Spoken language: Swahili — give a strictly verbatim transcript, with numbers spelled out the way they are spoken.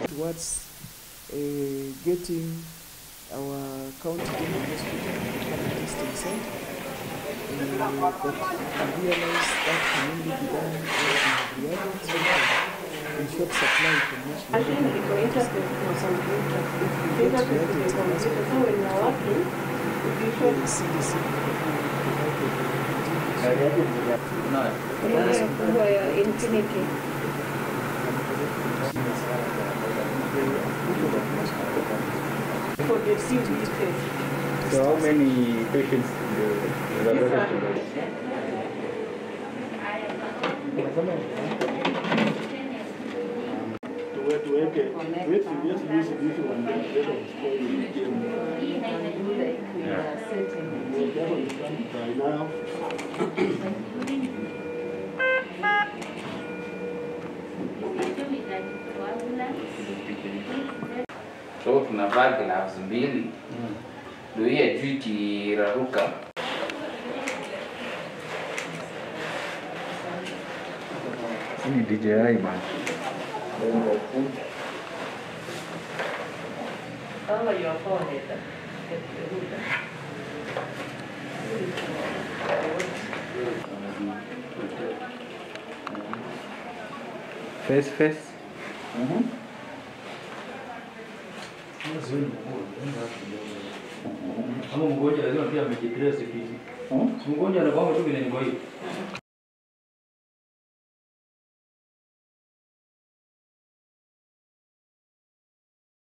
towards uh, getting our county general hospital at the testing center. Uh, but we realize that can only be done if we have the in short supply from national government. If we get reactive hospital, the C D C for the C D C. So how many patients in the laboratory? So tunavaa gloves mbili. Ndio hii juu ikiraruka. Ni D J I man. Alla your forehead. Face face. Mhm. Kama mgonjwa lazima pia amejipress kitu. Mgonjwa anakuwa tu vile ni kwa hiyo.